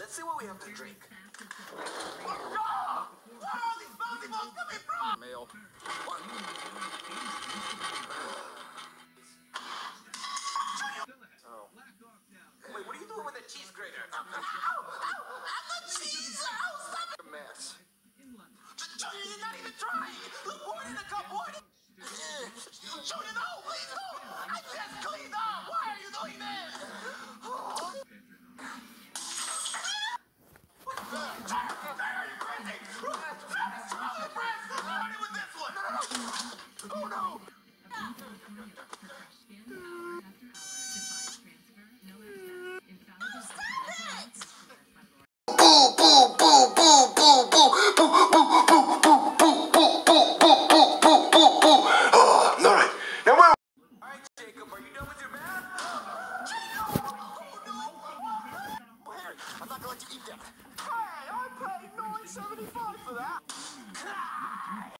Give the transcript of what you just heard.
Let's see what we have to drink. Where are these bouncy balls coming from? Mail. Oh. Wait, what are you doing with a cheese grater? Ow! I'm the cheese! Ow! Stop it! A mess. You're not even trying! Look, pour it in the cup, pour it in! Junior, no! Please don't! I just cleaned up! Why are you doing this? Are you crazy? Started with this one! Oh no! I'm not going to let you eat that. Hey, I paid $9.75.